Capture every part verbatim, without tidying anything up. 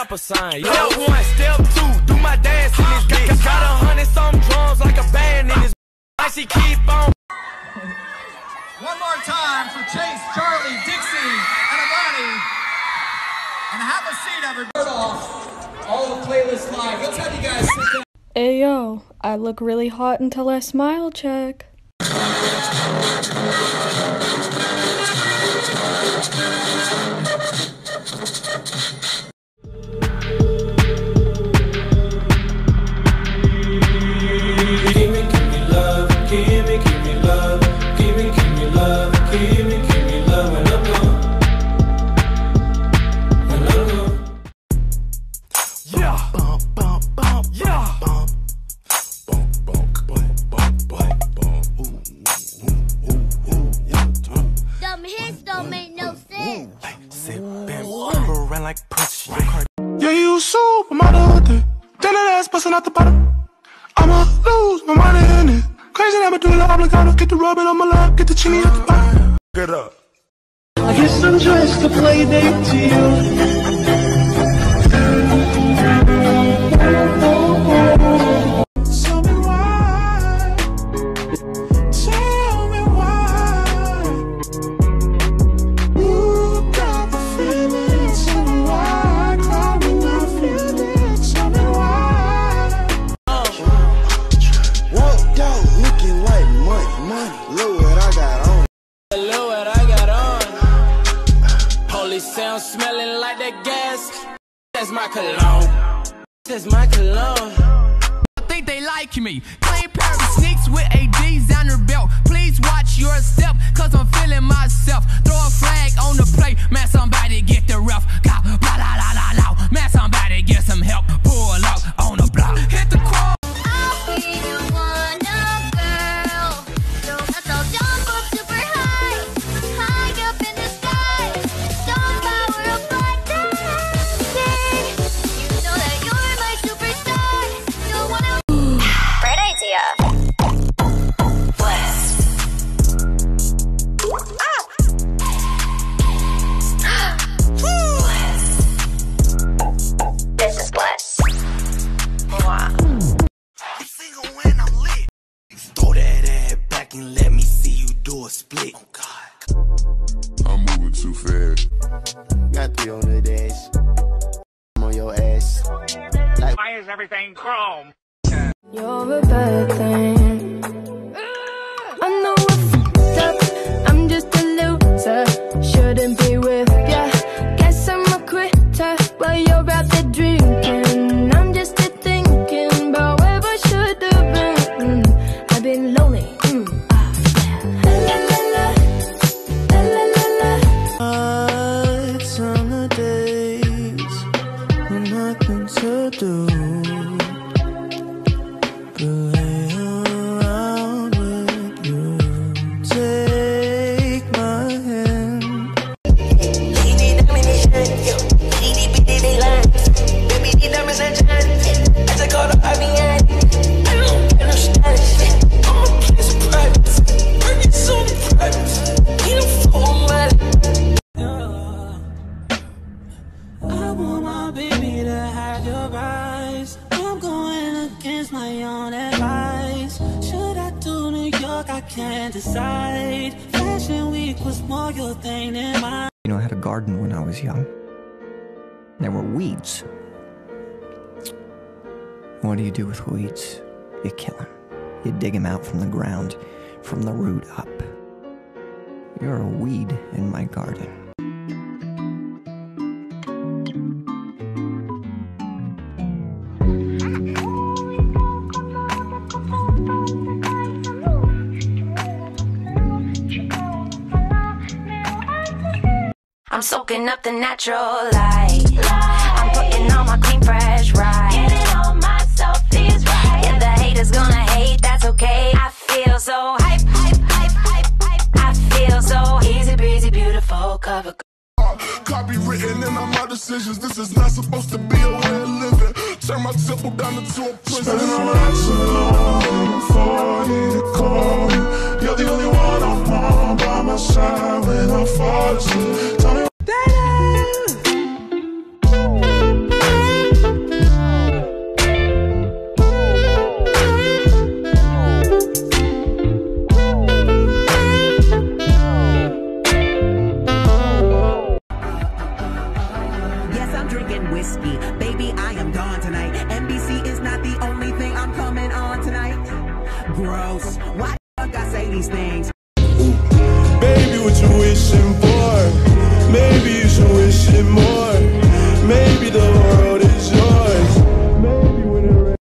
ampersand. Step one, step two, do my dance in this bitch. Got a hundred some drums like a band in this. Like she keep on. One more time for Chase, Charlie, Dixie, and Avani. And have a seat, everybody. Off all the playlists live. Let's have you guys sit down. Hey yo, I look really hot until I smile check. Yeah, you supermodel day. Then that ass bustin' out the bottom. I'ma lose my money in it. Crazy that I do the obligato. Get the rubbing on my lap, get the chili at the bottom. Get up. I guess I'm dressed to play date to you. Tell me why. Tell me why. You got the feeling. Tell me why. Call me my feeling. Tell me why. Walked out looking like money, money. Look what I got on. Look what I got on. Holy sound smelling like that gas. That's my cologne. That's my cologne. I think they like me. Clean pair of sneaks with A Ds down their belt. Please watch your step, cause I'm feeling myself. Throw a flag on the plate. Man, somebody get the ref. Go, blah, la, la, la, la. Man, somebody get some help. Pull up on the block. Hit the cross. And let me see you do a split. Oh God, I'm moving too fast. Got three on the dash. I'm on your ass. Like, Why is everything chrome? You're a bad thing. I know I fucked up. I'm just a loser. Shouldn't be with ya. Guess I'm a quitter while you're out there drinking. I'm just a thinking about where I should have been. Mm, I've been lonely. to do but lay around with you. Take my hand. I want my baby to have your eyes. I'm going against my own advice. Should I do New York? I can't decide. Fashion week was more your thing than mine. You know, I had a garden when I was young. There were weeds. What do you do with weeds? You kill them. You dig them out from the ground, from the root up. You're a weed in my garden. I'm soaking up the natural light. I'm putting on my clean, fresh right. Getting on myself is right. Yeah, the haters gonna hate, that's okay. I feel so hype, hype, hype, hype, hype. I feel so easy breezy, beautiful cover. Copywritten in all my decisions. This is not supposed to be a way of living. Turn my temple down into a prison. Spending all night so long before you to call you. You're the only one I want by my side when I fall asleep. Tell me Baby, I am gone tonight. N B C is not the only thing I'm coming on tonight. Gross. Why the fuck I say these things? Baby, what you wishing for? Maybe you should wish it more. Maybe the world is yours. Maybe when it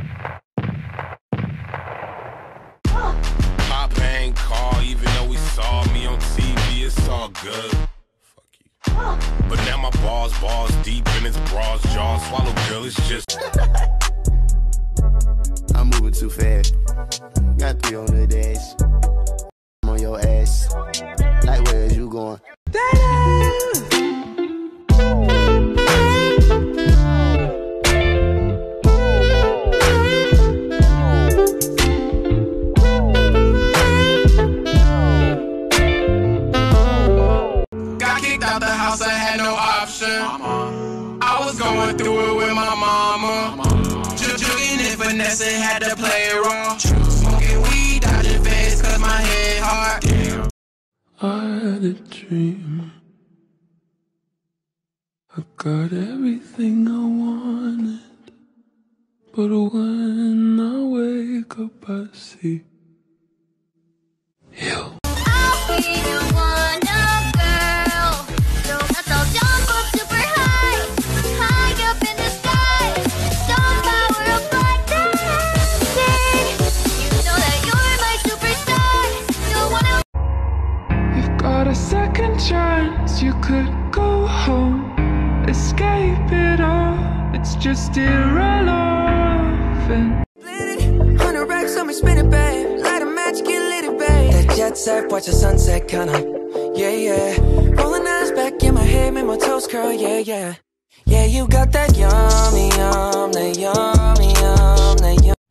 Pop ain't call, even though he saw me on T V, it's all good. Fuck you. But now my balls, balls deep in his bras, jaw swallow, girl, it's just. I'm moving too fast. Got three on the dash. I'm on your ass. Like, where is you going? Got kicked out the house, I had no option. I was going through it with my mama. Jugging and finessing, had to play it raw. Smoking weed, dodging fades, cause my head hard. I had a dream. I got everything I wanted. But when I wake up, I see you. I'll be your wonder girl. Don't have to jump up super high, high up in the sky. Don't power up like dancing. You know that you're my superstar. No one else. You've got a second chance. You could go home, escape it all. It's just irrelevant. Hundred racks on me, spin it, babe. Light a match, get lit, it, babe. That jet set, watch the sunset, kinda. Yeah, yeah. Rolling eyes back in my head, make my toes curl, yeah, yeah. Yeah, you got that yummy, yum, that yummy, yum, that yum.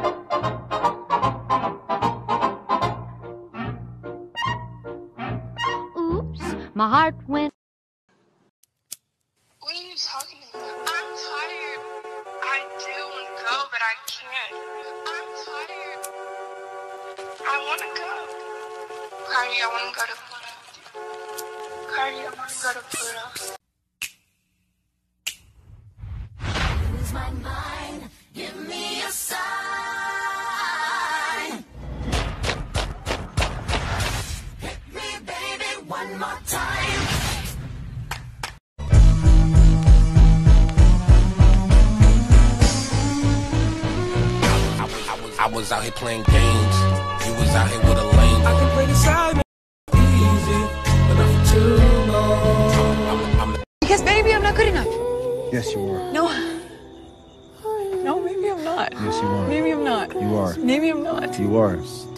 Oops, my heart went. What are you talking about? I'm tired. I do want to go, but I can't. I'm tired. I want to go. Cardi, I want to go to Pluto. Cardi, I want to go to Pluto. Lose my mind, give me a sign. Hit me, baby, one more time. I was out here playing games. You was out here with a lame. I can play the side easy, but not for too long. I'm, I'm, Because baby, I'm not good enough. Yes, you are. No. No, maybe I'm not. Yes, you are. Maybe I'm not. You are. Maybe I'm not. You are.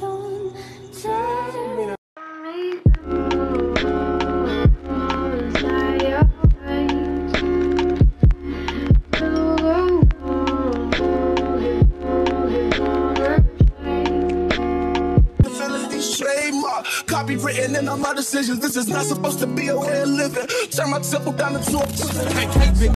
Copywritten in all my decisions. This is not supposed to be a way of living. Turn my temple down into a prison.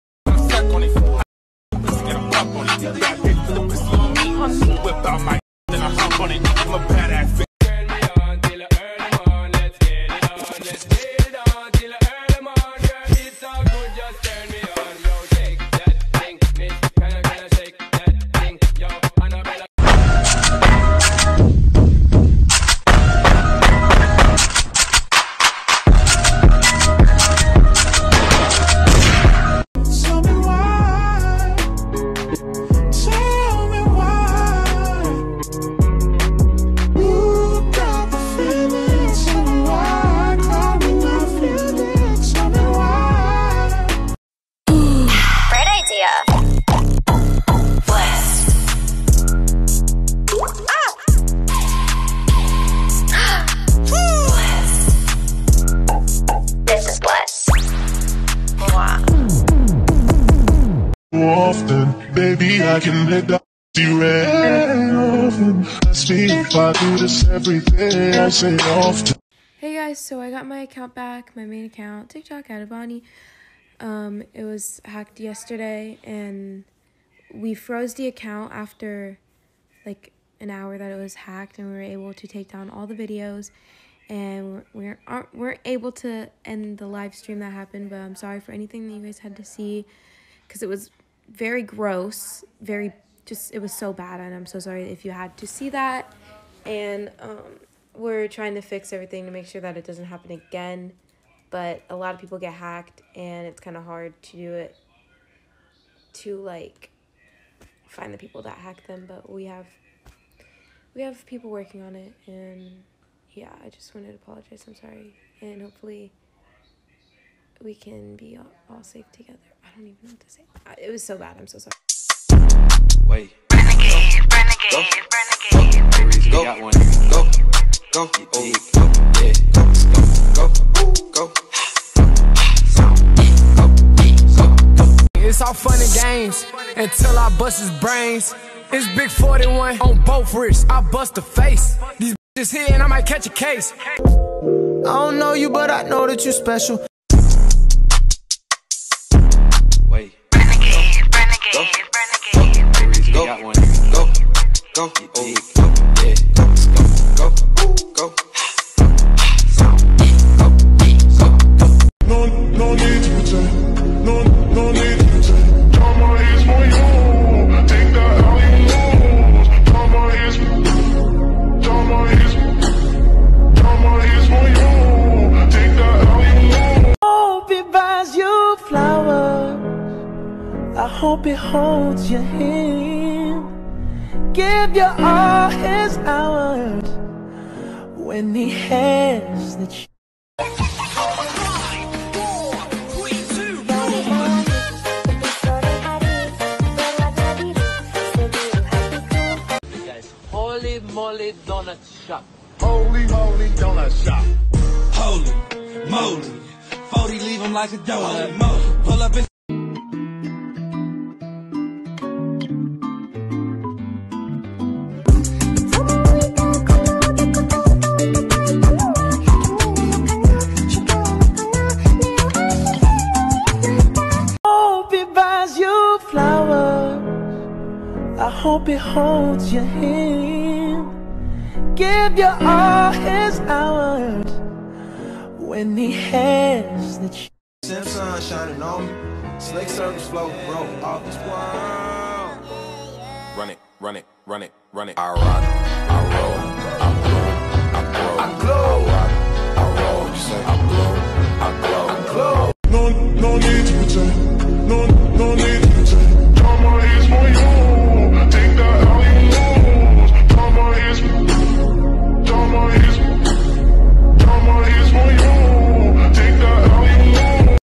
Whip out my then I hop on it. I'm a badass. Turn me on till the early morning. Let's get it on. Let's get it on till the early morning. Girl, it's all good. Just turn me on. Yo, shake that thing, miss. Can I, can I shake that thing? Yo, Annabella. Tell me why. Tell me why. You got the feeling. Tell me why. Call me my feeling. Tell me why. Great idea. Blessed. Ah! Blessed. This is blessed. Wow. Often, baby, I can let the you rain often. Ask me if I do this every day. I say often. Hey guys, so I got my account back, my main account, TikTok at Avani. Um, it was hacked yesterday, and we froze the account after like an hour that it was hacked, and we were able to take down all the videos, and we aren't weren't able to end the live stream that happened. But I'm sorry for anything that you guys had to see, because it was very gross, very just, it was so bad, and I'm so sorry if you had to see that. And um, we're trying to fix everything to make sure that it doesn't happen again. But a lot of people get hacked, and it's kind of hard to do it, to like find the people that hack them. But we have we have people working on it, and yeah, I just wanted to apologize. I'm sorry, and hopefully we can be all, all safe together. I don't even know what to say. It was so bad. I'm so sorry. Wait. Renegade, renegade, renegade. Go, got one. Go, go, go, yeah, go, go, go, go. It's all fun and games until I bust his brains. It's big forty-one on both wrists. I bust the face. These bitches here and I might catch a case. I don't know you, but I know that you special. Wait. Renegade, renegade, renegade. Go, got one. Go, go, yeah, go, yeah, go, go, go, go. No, no need to pretend. No, no need to pretend. Drama is for you. Take that how you lose. Drama is, drama is, drama is for you. Take that how you lose. Hope it buys you flowers. I hope it holds your hand. Give you all his hours when he has the chance. Holy moly donut shop. Holy moly donut shop. Holy moly. forty leave him like a donut. Pull up and hope it buys you flowers. I hope it holds your hand. Give you all his hours when he has the chance. Same sun shining on me. Snake circles flow, bro, off this world. Run it, run it, run it, run it. I rock, I roll, I blow, I grow, I glow. I rock, I roll, you say I blow, I glow, I glow. No, no need to pretend. No, no need to pretend. Drama is for you. Take that how you lose. Drama is, drama is, drama is for you. Take that how you lose.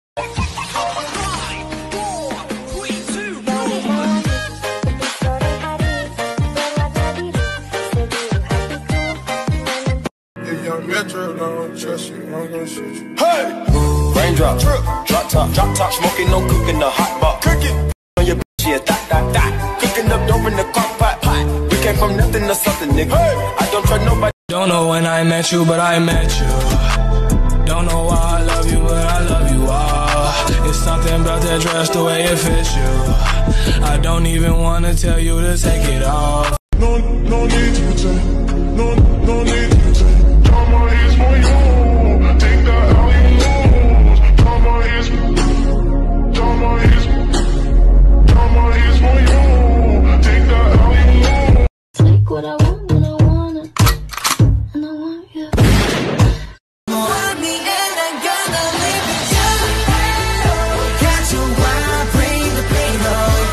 If young Metro don't trust you, I'm gonna shoot you. Hey! Raindrop, drop top, drop top, smoking, no cooking, the hot pot. Cooking on your bitch, yeah, that, that, that. Cooking up dope in the crock pot. We came from nothing to something, nigga. Hey! I don't trust nobody. Don't know when I met you, but I met you. Don't know why I love you, but I love you all. It's something about that dress, the way it fits you. I don't even wanna tell you to take it off. No, no need to pretend. No, no need to pretend. Drama is for you. Take that how you lose. Drama is, drama is, drama is for you. Take that how you lose. Take what I want when I want it, and I want you. Want me and I'm gonna leave it down. Got you while I bring the pain on,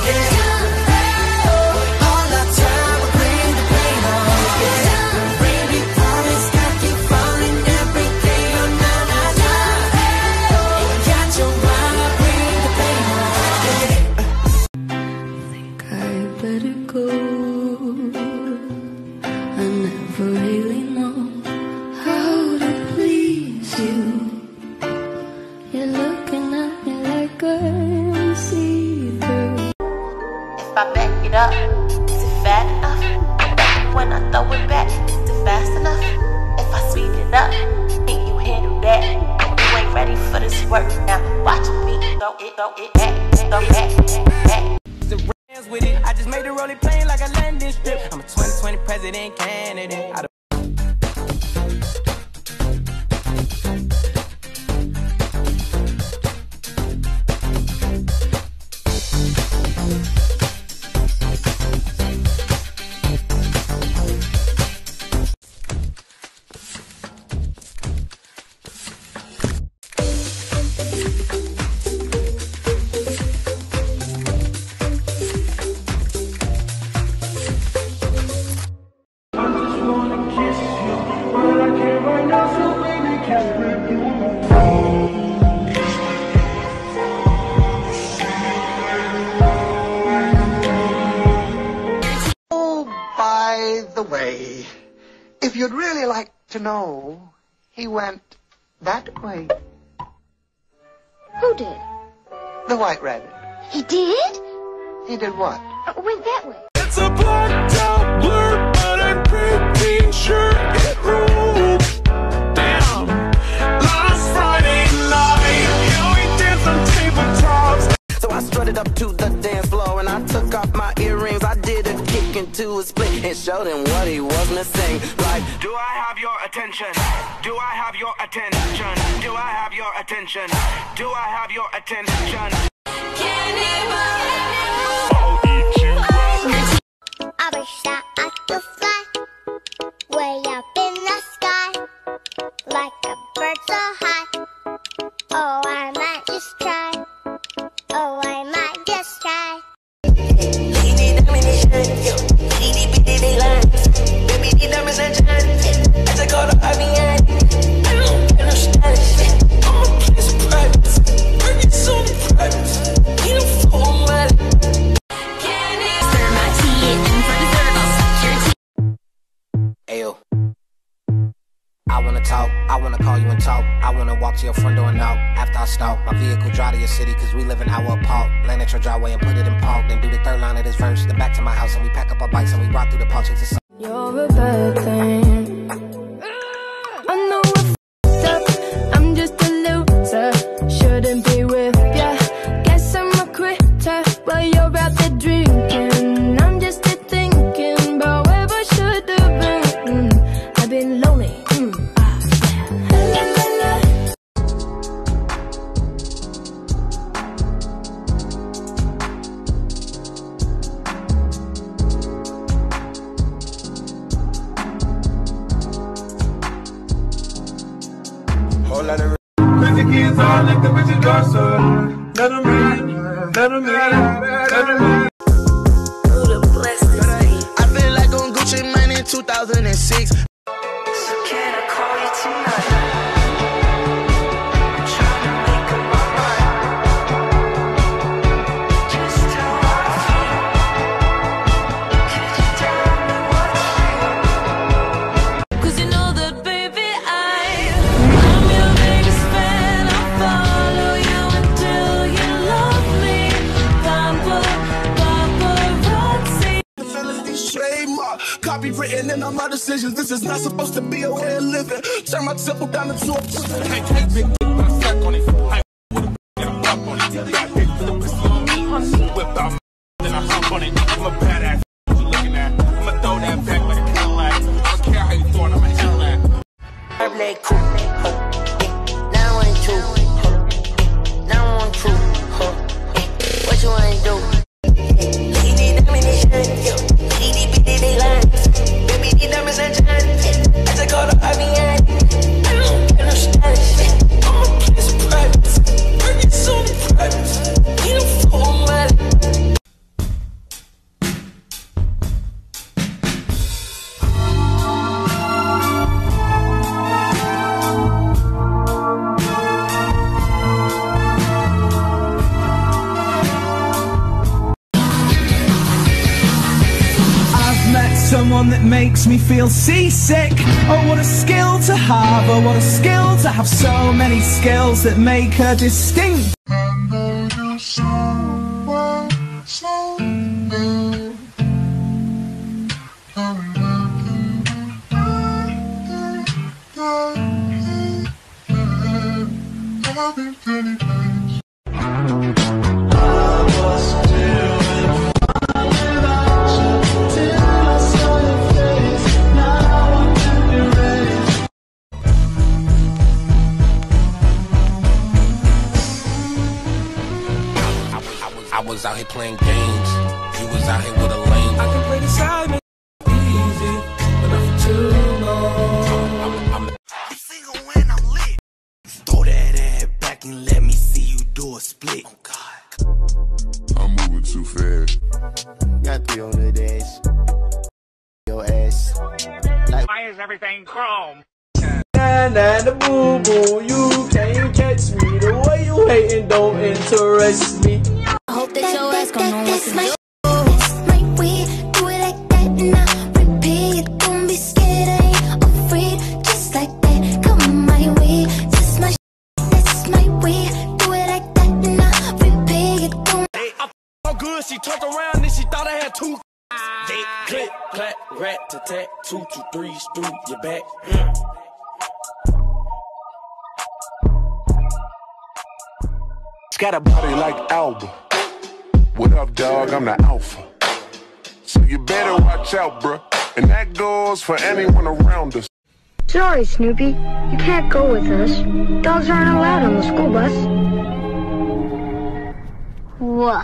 yeah. All the time I bring the pain on, yeah. Baby, promise that keep falling every day, oh na na na. Got you while I bring the pain on, yeah. Think I better go. I never really know how to please you. You're looking at me like I'm see-through. If I back it up, is it fat enough? When I throw it back, is it fast enough? If I speed it up, can you handle that? You ain't ready for this work now. Watch me throw it, throw it back, throw it back, back. The brands with it, I just made the rolling plane like a landing strip. I'm a twenty twenty president candidate. I If you'd really like to know, he went that way. Who did? The white rabbit. He did? He did what? Uh, went that way. It's a blacked out blur, but I'm pretty sure it ruled. Damn. Last Friday night, yeah, we danced on tabletops. So I strutted up to the dance floor and I took off my earrings. I did a kick into a split and showed him what he was missing. Like, do I have your attention? Do I have your attention? Do I have your attention? Do I have your attention? I wish that I could fly way up in the sky like a bird so high. Oh, I might just try. Oh, I might just try. Ayo, I wanna talk, I wanna call you and talk. I wanna walk to your front door and knock. After I stalk, my vehicle drive to your city, cause we live an hour apart. Land at your driveway and put it in park. Then do the third line of this verse. Then back to my house and we pack up our bikes and we ride through the park. Chase the sun. You're a bad thing. I know I f***ed up. I'm just a loser. Shouldn't be with ya. Guess I'm a quitter. While you're out there drinking, I'm just here thinking about where I should have been. Mm, I've been lonely. Mm, ah, la, la, la, la. Whole lot of crazy kids all like the Richard Dawson. Let them in, let them in, let them in. I feel like on Gucci Mane in two thousand six. So can I call you tonight? I'm trying to make up my mind. Just tell how I feel. Could you tell me what's real? Cause you know that, baby, I, I'm your biggest fan. I'll follow you until you love me. Papa, paparazzi. Trademark, copywritten in all my decisions. This is not supposed to be a way of living. Turn my temple down into a prison. Hey, take big dick, but I suck on it. I with a bitch and I pop on it. Got dick with a pistol on me. Whip out, then I hop on it. I'm a badass. What you looking at? I'ma throw that back like a Cadillac. I don't care how you throw it, I'm a hell at. I'm like cool. Now I'm true. Now I'm true. What you wanna do? Someone that makes me feel seasick. Oh, what a skill to have. Oh, what a skill to have so many skills that make her distinct. lanes. You was out here with a lane. I can play the side, man. Easy, but not for too long. I'm, I'm, I'm single when I'm lit. Throw that ass back and let me see you do a split. Oh God. I'm moving too fast. Got three on the dash. Your ass. Like, why is everything chrome? Nah, nah, the boo boo, you can't catch me. The way you hating don't interest me. I hope that your ass gon' know what to do. That's my way, do it like that and I repeat. Don't be scared, I ain't afraid. Just like that, come my way. Just my that's my way, do it like that and I repeat. Don't Hey, I f so good, she turned around and she thought I had two. They click, clap, rat to tat, two, two, threes through your back. Mm. Got a body like Alba. What up, dog? I'm the alpha. So you better watch out, bruh. And that goes for anyone around us. Sorry, Snoopy. You can't go with us. Dogs aren't allowed on the school bus. Woof.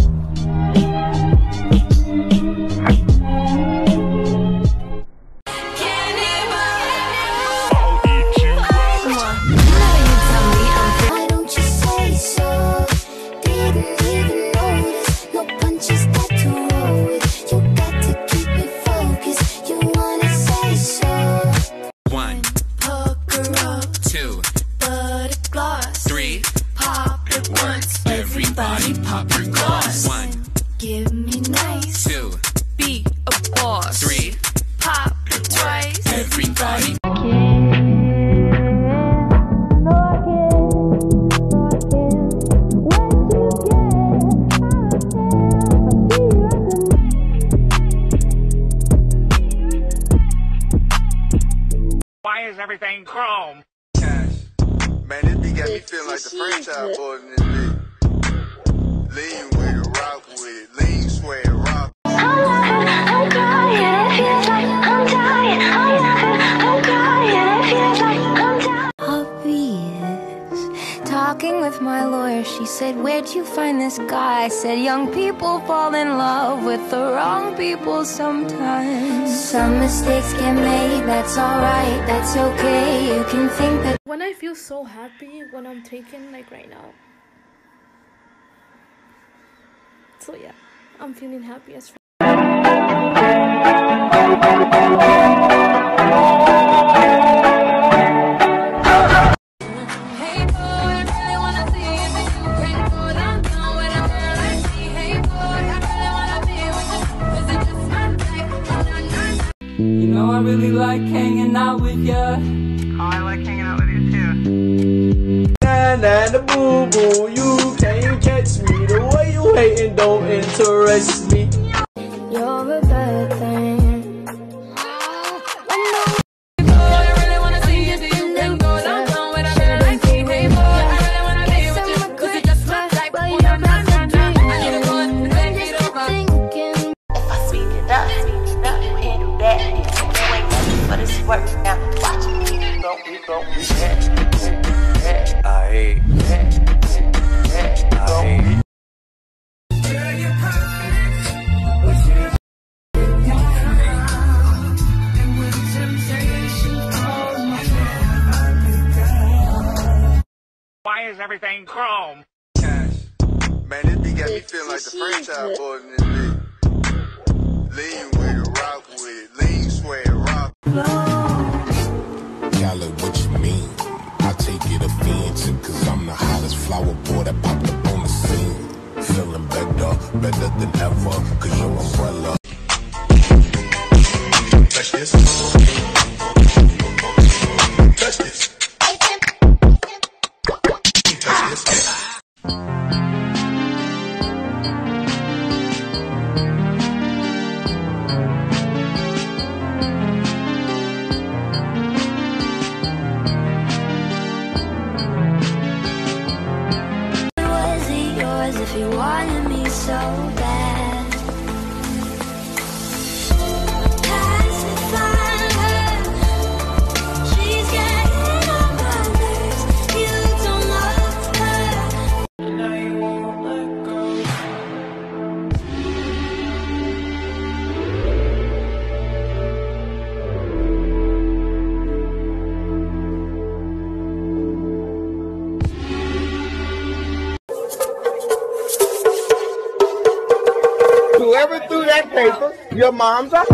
Everybody pop your gloss. One, give me nice. Two, be a boss. Three, pop twice. Everybody. Why is everything chrome? man, this beat got me feeling like the franchise boys in this bitch. Lean with it, rock with it, lean, swear, rock. I'm dying, it feels like I'm dying. I'm dying, it feels like I'm dying. Obvious. Talking with my lawyer, she said, where'd you find this guy? I said, young people fall in love with the wrong people sometimes. Some mistakes get made, that's alright, that's okay. You can think that. When I feel so happy when I'm taken, like right now. So yeah, I'm feeling happy as fuck. You know I really like hanging out with ya. Oh, I like hanging out with you too. Nah, nah, the boo boo, you can't catch me. The way you hating don't interest me. You're a bad thing. Why is everything chrome? Man, this beat got me feeling like the franchise boys in this bitch. Lean with it, rock with it, lean, swear, rock. Y'all look what you mean. I take it offensive, cause I'm the hottest flower boy that popped up on the scene. Feeling better, better than ever, cause your umbrella. Touch this. Touch this. Touch this. Was it yours if you wanted me so bad? Pacify her. whoever threw that paper, your mom's out.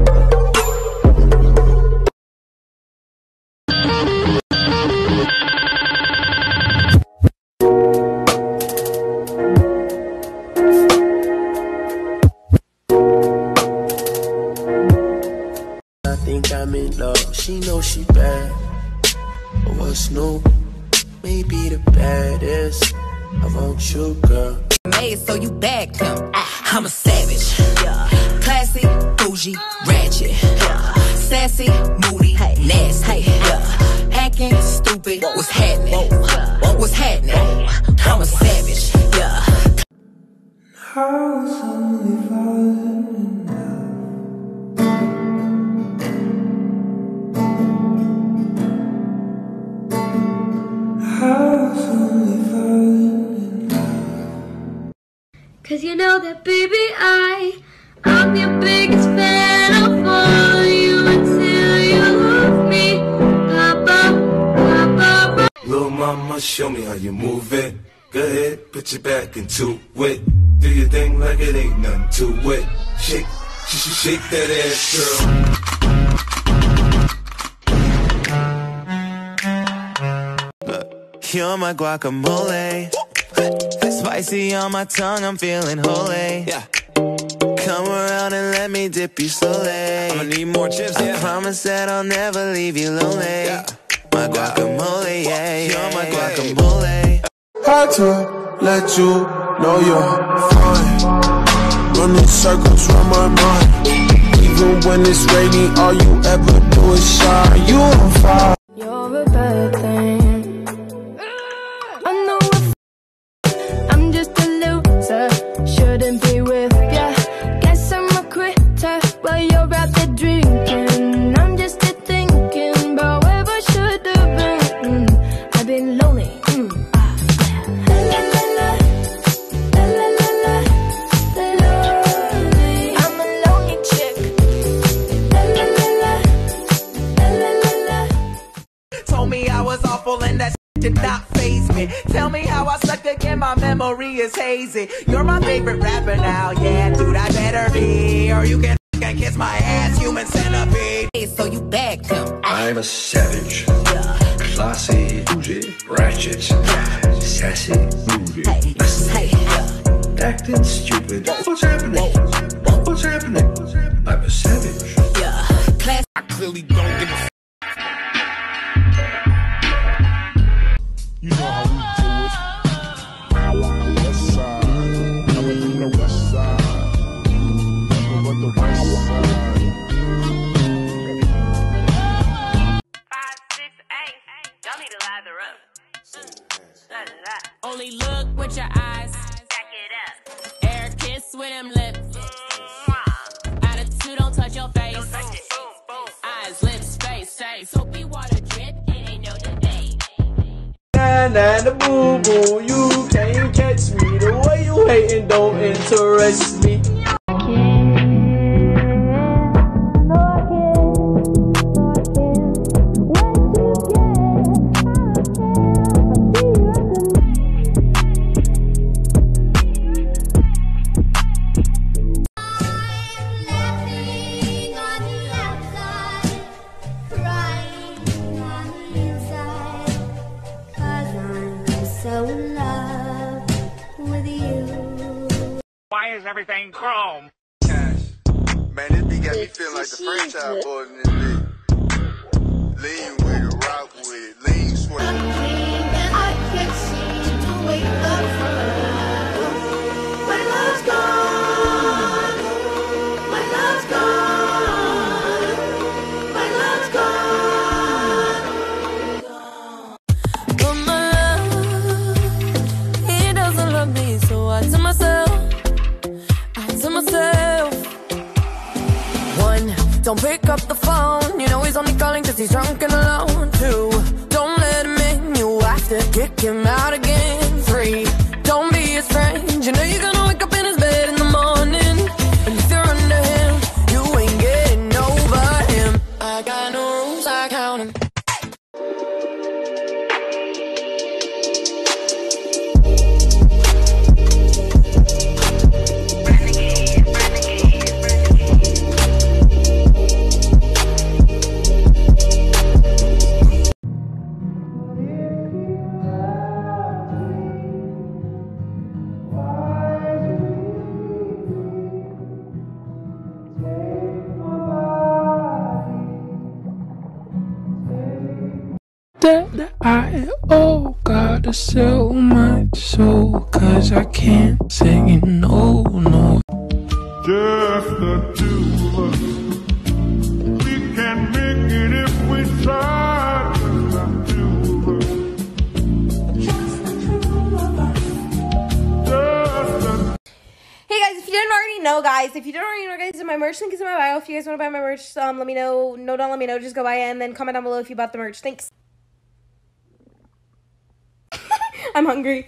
I think I'm in love. She knows she bad. But what's new? Maybe the baddest. I want you, girl. Made so you bagged him. I'm a savage. Classy, bougie, ratchet. Sassy, moody, nasty. Hacking, stupid. What's happening? What's happening? I'm a savage. Yeah. I was only falling in love. I was only falling in love. Cause you know that baby I, I'm your biggest fan. I'll follow you until you love me. Papa, papa. Little mama, show me how you move it. Go ahead, put your back into it. Do your thing like it ain't nothing to it. Shake, sh sh shake that ass, girl. You're my guacamole. Spicy on my tongue, I'm feeling holy. Yeah. Come around and let me dip you slowly. I'ma need more chips, yeah. I promise that I'll never leave you lonely. Yeah. My guacamole, yeah, you're my guacamole. Hard to let you know you're fine. Running circles around my mind. Even when it's rainy, all you ever do is shine. You on fire. You're a bad thing. I know if I'm just a loser, shouldn't be with ya. Guess I'm a quitter while you're out there drinking. I'm just a thinking about where I should have been. Mm, I've been lonely. Mm, ah, yeah. La, la, la, la, la, la, la, lonely. I'm a lonely chick. La, la, la, la, la, la, la, la. Told me I was awful and that did not faze me. Tell me how I sucked again, my memory is hazy. You're my favorite rapper now, yeah, dude, I better be. Or you can f***ing kiss my ass, human centipede. So you bagged him. I'm a savage. Classy, bougie, ratchet. Sassy, moody, nasty. Acting stupid. What's happening? What's happening? I'm a savage. Yeah, class. I clearly don't give a f. You know how we do it. West side. Coming from the west side. Nothing but the west side. Five, six, eight. Y'all need to lather up. Only look with your eyes. Back it up. Air kiss with them lips. Attitude don't touch your face. Don't touch it. Boom, boom. Eyes, lips, face, say. Soapy water drip. It ain't no debate. And the boo boo, you can't catch me. The way you hating don't interest me. So in love with you. Why is everything chrome? Man, this beat got me feeling like the franchise boys in this bitch. Lean with it, rock with it, lean sweat. I can't seem to wake up from my love's gone. My love's gone. My love's gone. But my love, he doesn't love me, so I tell myself, I tell myself. One, don't pick up the phone, you know he's only calling cause he's drunk and alone. Two, don't let him in, you have to kick him out again. Three, don't be his friend, you know you're gonna wake up in his bed in the morning. And if you're under him, you ain't getting over him. I got no rules, I count him. Renegade, renegade. that I oh gotta sell my soul, cause I can't say no, no. Just the two of us. We can make it if we try. Just the two of us. Just the Hey guys, if you didn't already know, guys, if you didn't already know, guys, my merch link is in my bio. If you guys want to buy my merch, um, let me know. No, don't let me know. Just go buy it and then comment down below if you bought the merch. Thanks. I'm hungry.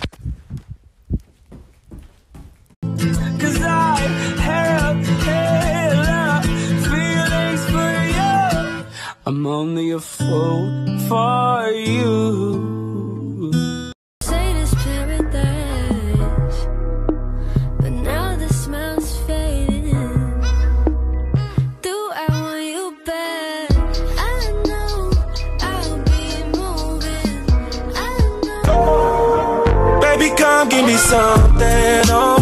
Cause I have hella feelings for you. I'm only a fool for you. Say this paradise, but now the smell's fading. Do I want you back? I know I'll be moving. I know. Baby, come give me something, oh.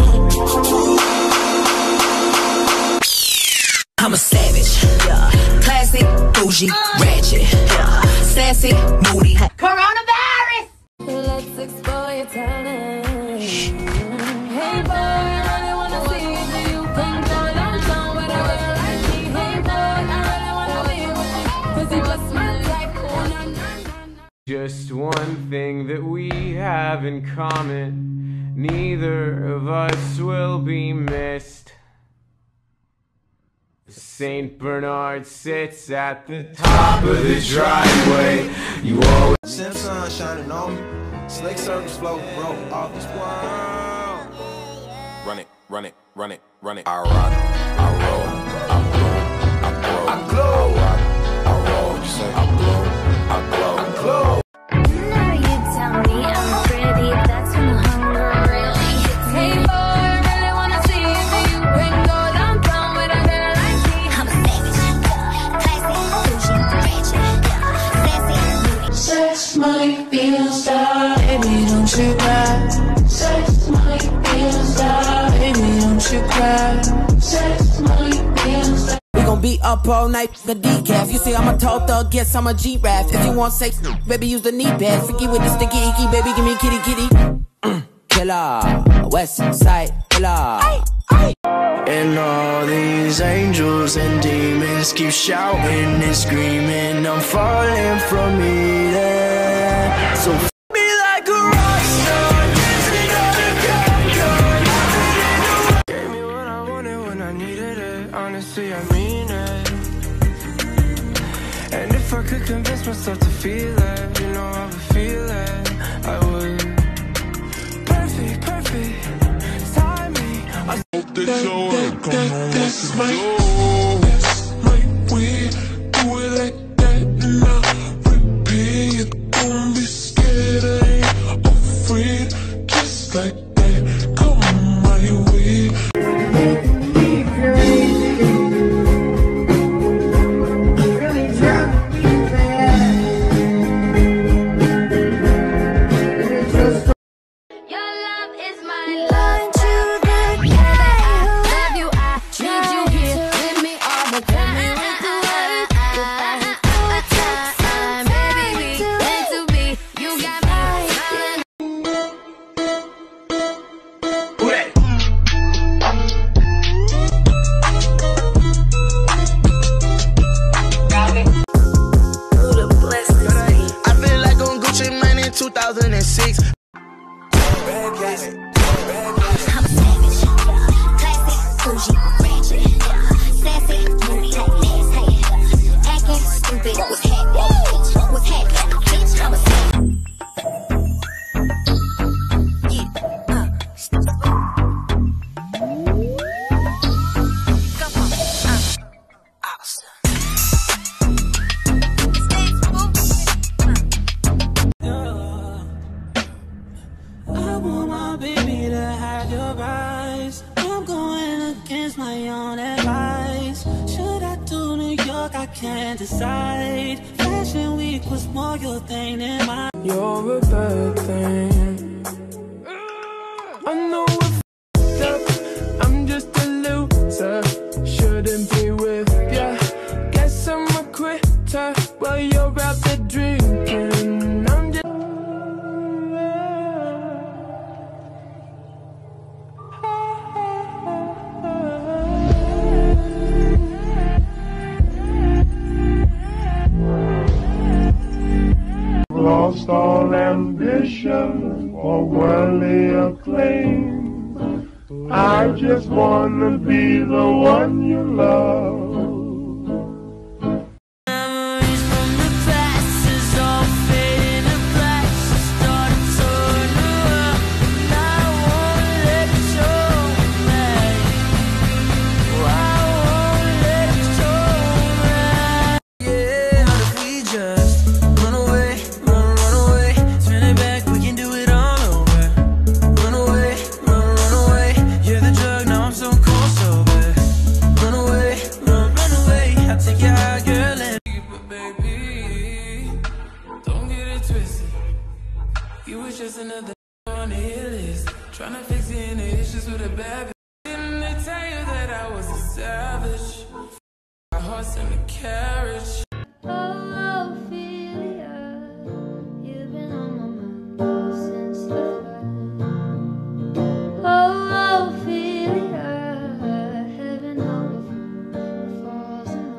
I'm a savage, yeah. Classy, bougie, ratchet, yeah. Sassy, moody. Coronavirus! Let's explore your talent. Hey boy, I really wanna see if you can go downtown with a girl like me. Hey boy, I really wanna be with you, cause you was my type. Oh, na, na, na, na. Just one thing that we have in common, neither of us will be missed. Saint Bernard sits at the top of the driveway. You always Sim sun shining on me. Slick surface flow, bro, off this world. Run it, run it, run it, run it. I rock, I roll, I blow, I grow, I glow. I rock, I roll, you say I blow, I glow, I glow. Now you tell me I'm pretty, that's when the hunger really hits me. Hey boy, I really wanna see if you can go downtown with a girl like me. I'm a savage, classy, bougie, ratchet, sassy, Sex might be a star, baby, don't you cry. Sex might be a star, baby, don't you cry. Sex might be a star. We gon' be up all night, the decaf. You say I'm a tall thug, yes, I'm a G-Rap. If you want sex, baby, use the knee pad. Freaky with the sticky icky, baby, give me kitty kitty. Mm. Killer, West Side Killer. And all these angels and demons keep shouting and screaming, I'm falling from Eden. So f me like a rock star, dancing on a gun. Gave me what I wanted when I needed it. Honestly, I mean it. And if I could convince myself to feel it, you know I would feel it. I would. Perfect, perfect. Timing. I hope that you're gonna that's my, that's my way. Do it like that and I'll repeat. Don't be scared, I ain't afraid. Just like that, come my way. two thousand six. I'm a savage, classy, bougie, ratchet, sassy, moody, nasty, acting stupid. What's happening, bitch? What's happening, bitch? I'm a savage. I can't decide. Fashion week was more your thing than mine. You're a bad thing. I know it's up. I'm just a loser. Shouldn't be with ya. Guess I'm a quitter while you're out there drinking. recognition or worldly acclaim. I just wanna be the one you love. You was just another on the hit list, trying to fix any issues with a bad bitch. Didn't they tell you that I was a savage? A horse and a carriage. Oh, Ophelia, you've been on my mind since the fight. Oh, Ophelia, heaven help falls in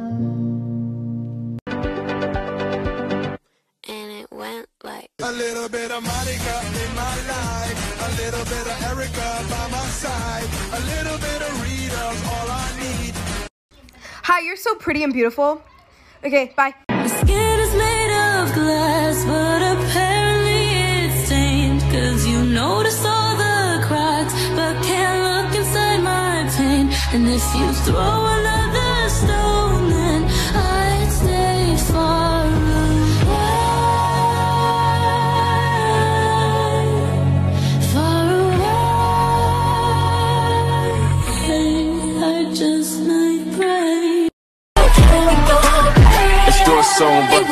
love. And it went like a little bit of Monica in my life, a little bit of Erica by my side, a little bit of Rita's all I need. Hi, you're so pretty and beautiful. Okay, bye. My skin is made of glass, but apparently it's stained. Cause you notice all the cracks, but can't look inside my pain. And if you throw another stone, then I'd stay far away. Far away. I just might pray. Let's do a song, but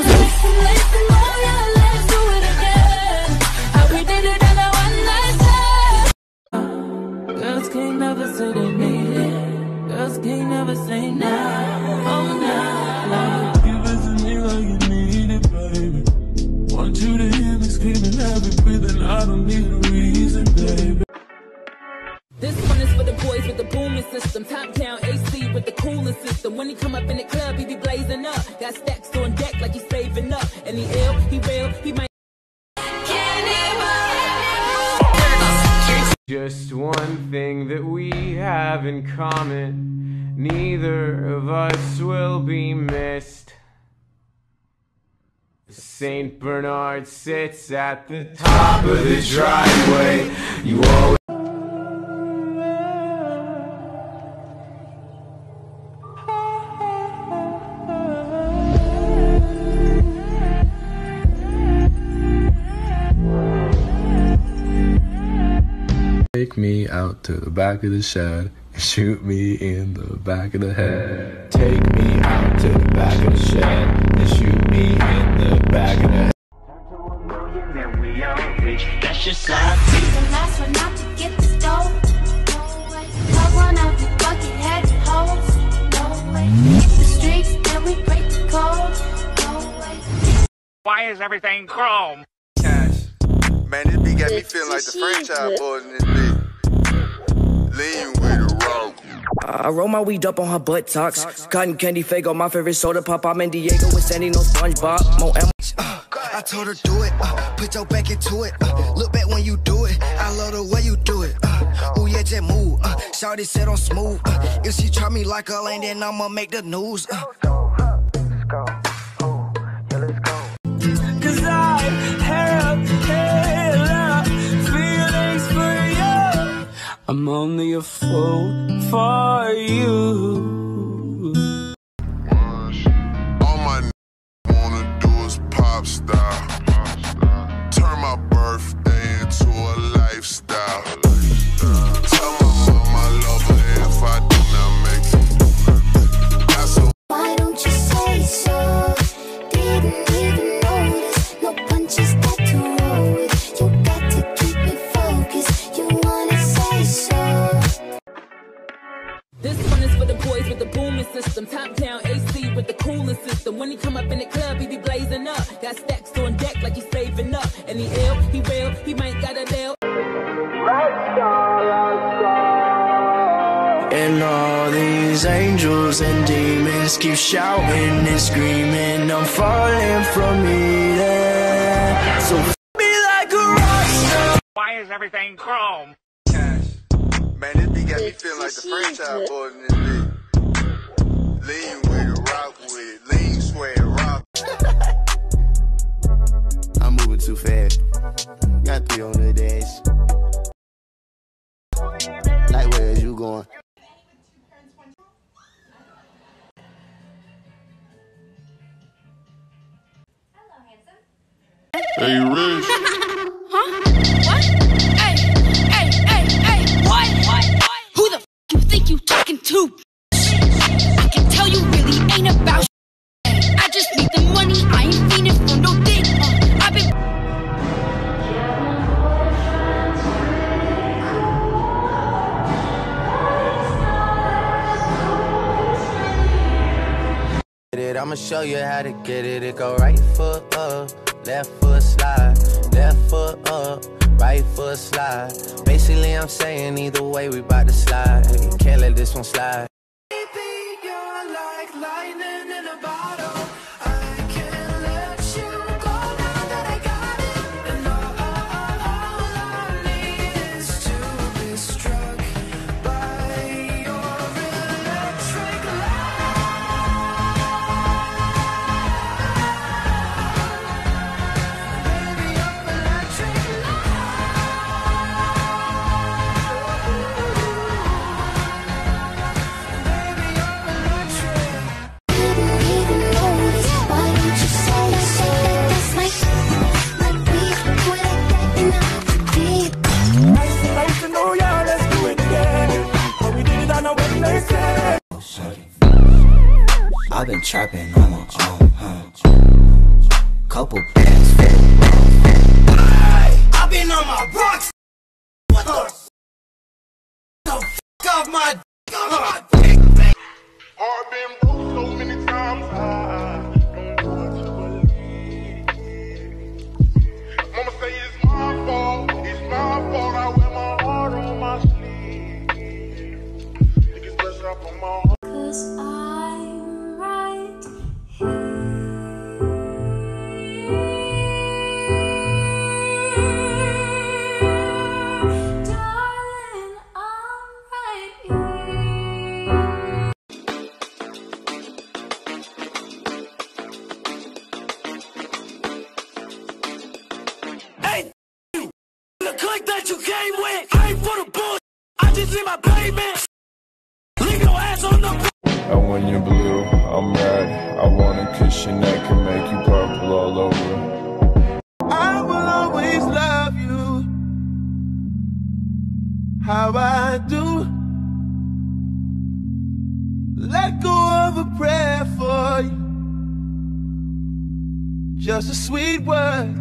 girls can't never say they need it. Girls can't never say nah. Oh nah. Give it to me like you need it, baby. Want you to hear me screaming every breathing. I don't need a reason, baby. This one is for the boys with the booming system. Top down A C with the cooling system. When he come up in the club, he be blazing up. Got stacks on deck like he's saving up. And he ill, he real, he might. Just one thing that we have in common, neither of us will be missed. Saint Bernard sits at the top of the driveway. You always take me out to the back of the shed and shoot me in the back of the head. Take me out to the back of the shed and shoot me in the back of the head. That's your side. The last one out to get this dough. No way. Love one out the bucket headed hoes. No way. Hit the streets, then we break the code. No way. Why is everything chrome? Man, this beat got me feeling like the franchise boys in this beat. Lean with a rope. I roll my weed up on her buttocks. Cotton candy Fago, my favorite soda pop. I'm in Diego with Sandy, no SpongeBob. Mo M. Uh, I told her do it. Uh, put your back into it. Uh, look back when you do it. I love the way you do it. Uh, ooh yeah, just move. Uh, Shawty said I'm smooth. Uh, if she try me like a lane, then I'ma make the news. Uh. Cause I have hella feelings for you. I'm only a fool for you. All my n wanna do is pop style. Turn my birthday into a lifestyle. Tell my mom I love her if I do not make it. That's a Why don't you say so? Didn't even notice. No punches that to roll with. You got to keep me focused. You wanna say so? This one is for the boys with the booming system. Top down A C with the cooling system. When he come up in the club, he be blazing up. Got stacks on deck like he's saving up. And he ill, he real, he might got a deal. And all these angels and demons keep shouting and screaming. I'm falling from either. So f me like a rock. is everything chrome? Man, this beat got me feeling like the franchise boys in this bitch. Lean with it, rock with it, lean, swear, rock. I'm moving too fast. Got three on the dash. Like, where is you going? Hey, Rich. Huh? What? Hey, hey, hey, hey, what? What? What? Who the f you think you talking to? I can tell you really ain't about I just need the money, I ain't fiending for no dick. Uh, I've been I'ma show you how to get it. It go right foot up, left foot slide, left foot up, right foot slide. Basically, I'm saying either way, we bout to slide. Can't let this one slide. Baby, you're like lightning in a bottle. I can't let you go now that I got it. And all, all I need is to be struck by your electric light. I've been trapping on my own, huh? Couple bands for the I've been on my rocks. What the f*** off my d*** off my dick. I've been broke so many times, I don't know what to believe. Mama say it's my fault, it's my fault. I wear my heart on my sleeve. Niggas best up on my heart. Cause I'm right here. Darling, I'm right here. Hey, you, the clique that you came with, I ain't for the bullshit. I just need my baby. Leave your ass on the. And when you're blue, I'm red. I wanna kiss your neck and make you purple all over. I will always love you how I do. Let go of a prayer for you, just a sweet word.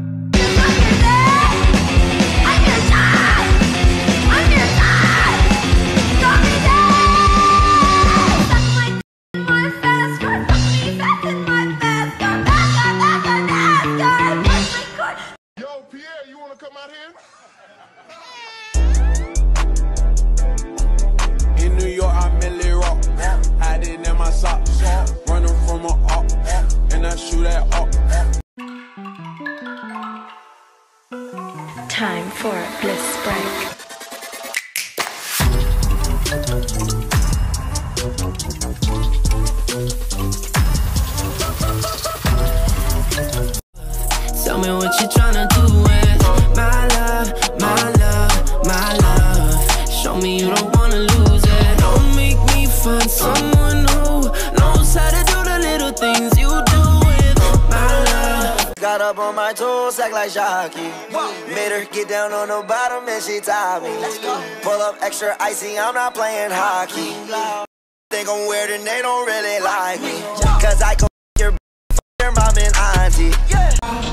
Yo, Pierre, you wanna come out here? In New York, I merely rock. Hiding in my socks. Running from a up. And I shoot at up. Time for a bliss break. Tell me what you tryna do with my love, my love, my love. Show me you don't wanna lose it. Don't make me find someone who knows how to do the little things you do with my love. Got up on my toes, act like Jockey. Made her get down on the bottom and she tied me. Pull up extra icy, I'm not playing hockey. Think I'm weird and they don't really like me. Cause I can your your mom and auntie. Yeah.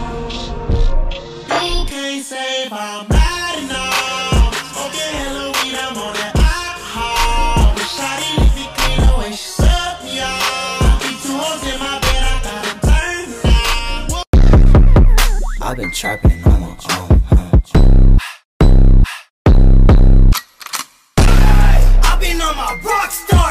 You can't say if I'm bad enough. Smoking hella weed, I'm on that alcohol. The shawty leave me clean the way she sucked me off. Keep two hoes in my bed, I gotta turn now. I've been trapping on my own, huh? I've been on my rock star.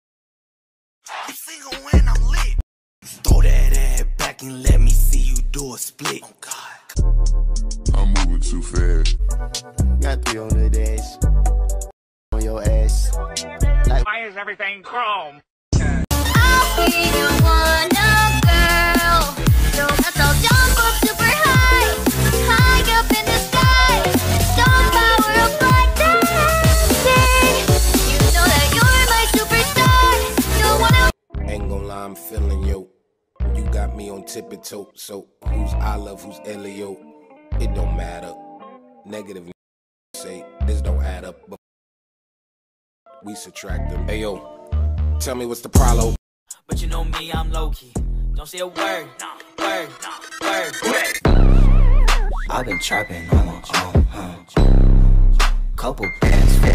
I'm single when I'm lit. Throw that ass back and let me see you do a split. Oh God. I'm moving too fast. Got three on the dash. On your ass. Like, why is everything chrome? I'll be your wonder girl. Don't have to jump up super high, high up in the sky. Don't power up like dancing. You know that you're my superstar. Don't wanna. Ain't gon' lie, I'm feeling you. You got me on tippy toe. So who's I love, who's Elio? It don't matter. Negative say this don't add up, but we subtract them. Hey yo, tell me what's the problem? But you know me, I'm low key. Don't say a word, word, word. I've been trapping on my own, huh? Couple bands for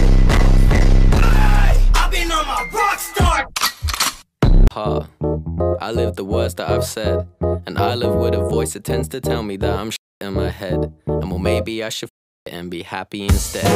I've been on my rock star. Ha, I live the words that I've said, and I live with a voice that tends to tell me that I'm shit in my head, and well maybe I should f it and be happy instead.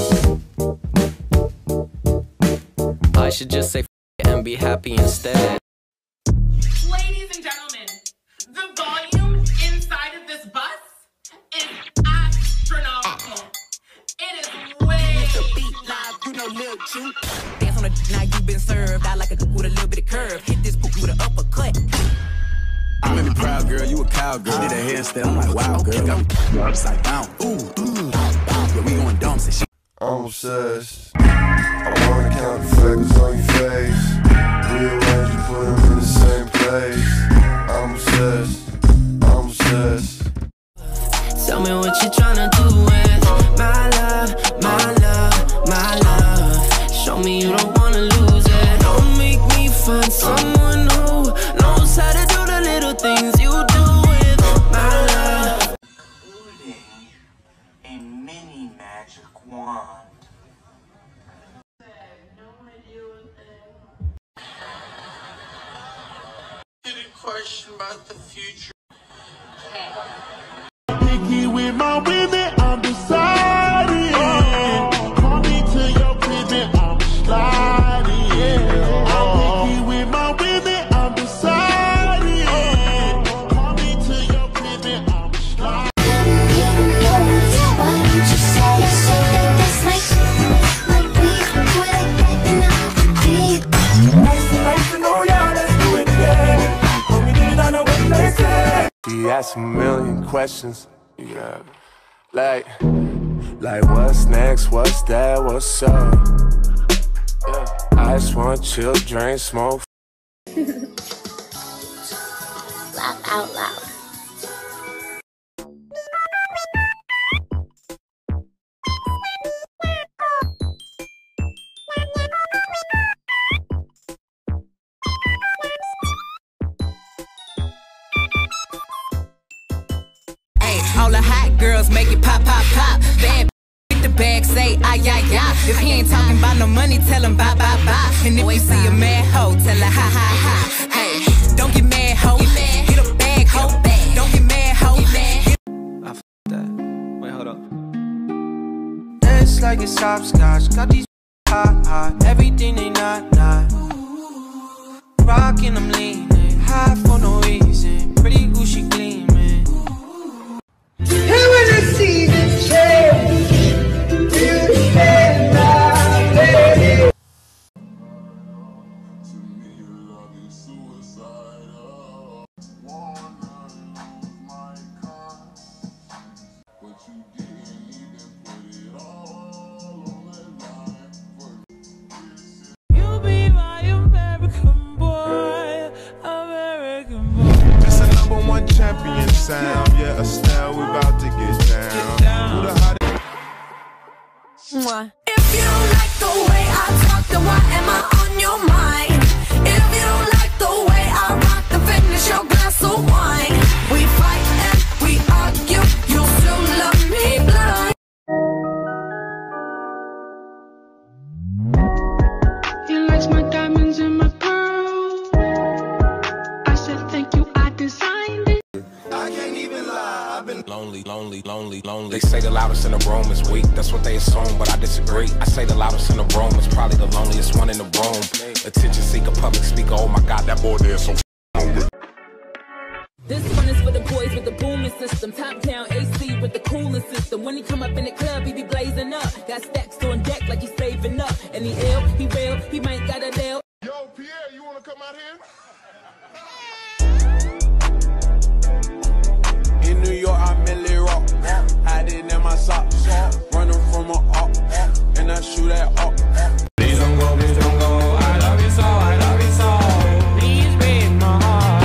I should just say f it and be happy instead. Ladies and gentlemen, the volume inside of this bus is astronomical. It is way. You know, Lil Chu. Dance on the now you been served. I like a dude with a little bit of curve. Hit this book with an uppercut. I'm really proud, girl. You a cowgirl. Did a headstand. I'm like, wow, girl. Got me upside down. Ooh, ooh. Yeah, we going dumb. Say shit. I'm obsessed. I wanna count the fingers on your face. Rearrange and put them in the same place. I'm obsessed. I'm obsessed. Tell me what you tryna do with my love, my love, my love. Show me you don't wanna lose it. Don't make me find someone who knows how to do the little things you do with my love. A mini magic wand. Question about the future. Picky with my women, I'm deciding. Oh. Call me to your crib, I'm sliding. Yeah. I'm picky with my women, I'm deciding. Oh. Call me to your crib, I'm sliding. Why don't you say something that's like, like we were living on the beat? Nice, nice to know y'all, let's do it again. But we did not know what they said. He asked a million questions. Yeah, like, like what's next, what's that, what's up? Yeah, I just want chill, drink, smoke. Laugh out loud. All the hot girls make it pop, pop, pop. Bad with the bag, say ay, ay, ay. If he ain't talking about no money, tell him bye, bye, bye. And if you see a mad hoe, tell her ha, ha, ha. Hey, don't get mad, hoe. Get a bag, hoe. Don't get mad, hoe. I f that. Wait, hold up. It's like it's hopscotch. Got these hot, hot. Everything they not, not. Rockin', I'm leaning. High for no reason. Pretty Gucci gleaming. Here when I see the change, you stand by, baby. You be my American boy, American boy. It's a number one champion sound. Yeah, Estelle, we about to get down. Who the hottest? If you don't like the way I talk, then why am I on your mind? If you don't like the way I rock, then finish your glass of wine. We fight and we argue, you still love me blind. He likes my diamonds and my pearls. I said thank you, I designed it. I can't even lie, I've been lonely, lonely, lonely, lonely. They say the loudest in the room is weak, that's what they assume, but I disagree. I say the loudest in the room is probably the loneliest one in the room. Attention seeker, public speaker, oh my god, that boy there is so This one is for the boys with the boom system. Top down A C with the cooling system. When he come up in the club, he be blazing up. Got stacks on deck like he's saving up. And he ill, he real, he might got a deal. Yo, Pierre, you wanna come out here? In New York, I merely rock. Hiding in my socks. Running from a up. And I shoot at up. Please don't go, please don't go. I love you so, I love you so. Please break my heart.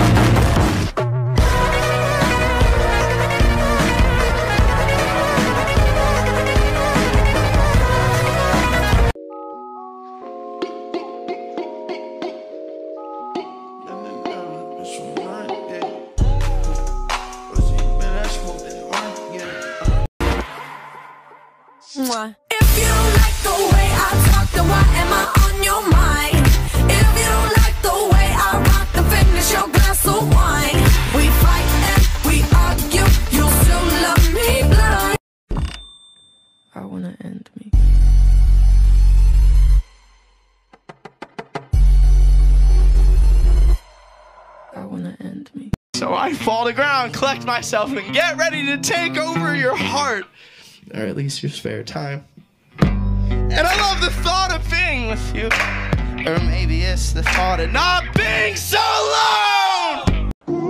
If you don't like the way I talk, then why am I on your mind? If you don't like the way I rock, then finish your glass of wine. We fight and we argue, you still love me blind. I wanna end me. I wanna end me. So I fall to the ground, collect myself, and get ready to take over your heart. Or at least your spare time. And I love the thought of being with you. Or maybe it's the thought of not being so alone!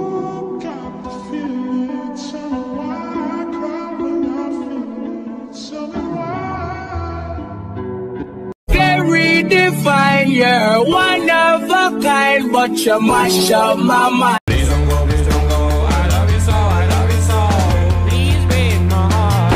Very divine, you're one of a kind, but you mash up my mind. Please don't go, please don't go. I love you so, I love you so. Please break my heart.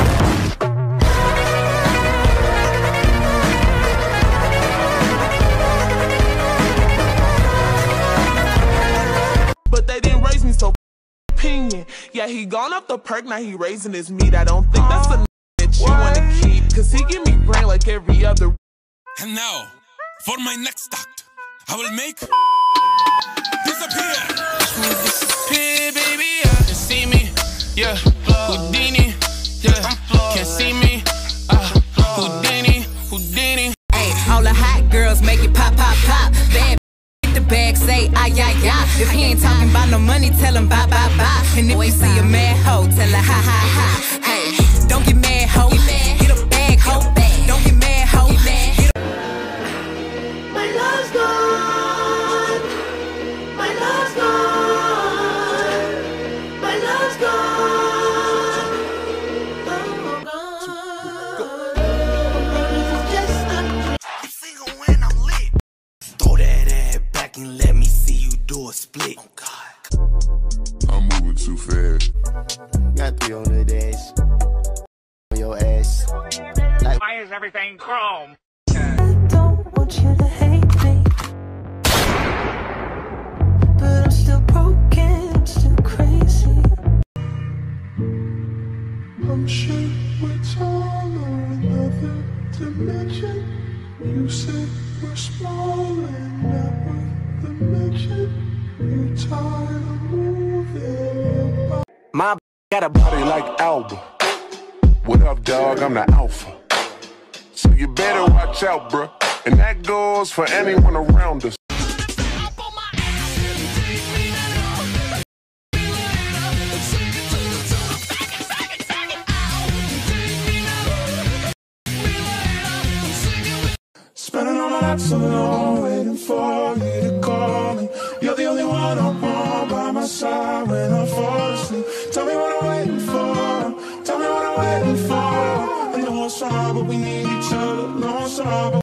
But they didn't raise me so opinion. Yeah, he gone up the perk, now he raising his meat. I don't think that's a that you wanna keep. Cause he give me brain like every other. And now, for my next act, I will make disappear. Disappear, baby, yeah. Can see me, yeah. Houdini, yeah. Can see me, uh. Houdini, Houdini. Hey, all the hot girls make it pop, pop, pop. Bad the bag, say ay, ay, ay. If he ain't talking about no money, tell him bye, bye, bye. And if you see a mad hoe, tell her ha, ha, ha. Hey, don't get mad, hoe. Get a bag, hoe. Don't get mad, hoe. Get a My love's gone. My love's gone. My love's gone. Oh, gone. I'm single when I'm lit. Throw that ass back and let me see you do a split. Oh God. I'm moving too fast. Got three on the days. On your ass. Like, why is everything chrome? Want you to hate me, but I'm still broken, I'm still crazy. I'm sure we're taller, another dimension. You said we're small and not worth the mention. You're tired of moving. My got a body like Alba. What up, dog? I'm the alpha. So you better watch out, bruh. And that goes for anyone around us. Spending all my nights alone, waiting for you to call me. You're the only one I want by my side when I fall asleep. Tell me what I'm waiting for. Tell me what I'm waiting for. I know it's wrong, but we need each other. No, it's wrong.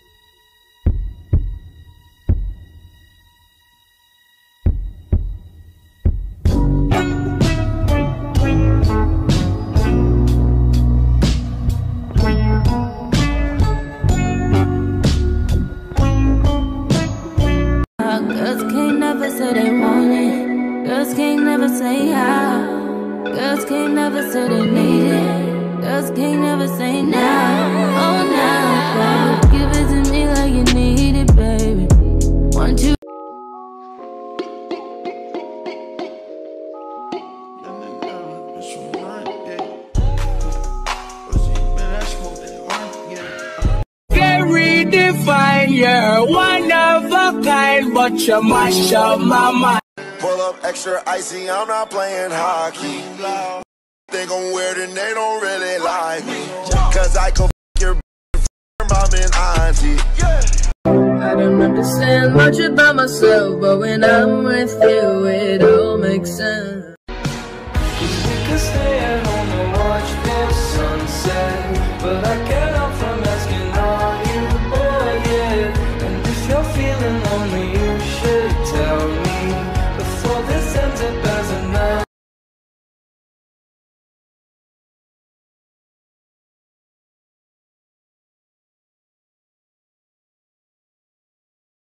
Girls can't never say they want it. Girls can't never say how. Girls can't never say they need it. Girls can't never say now. Oh, now, baby. Give it to me like you need it, baby. Want you. Very divine, you're one of a kind, but you mash up my mind. Pull up extra icy, I'm not playing hockey. Think I'm weird and they don't really like me. Cause I can f your mom and auntie. I don't understand much about myself, but when I'm with you, it all makes sense. We could stay at home and watch the sunset, but I can't help from asking, are you bored yet? And if you're feeling lonely,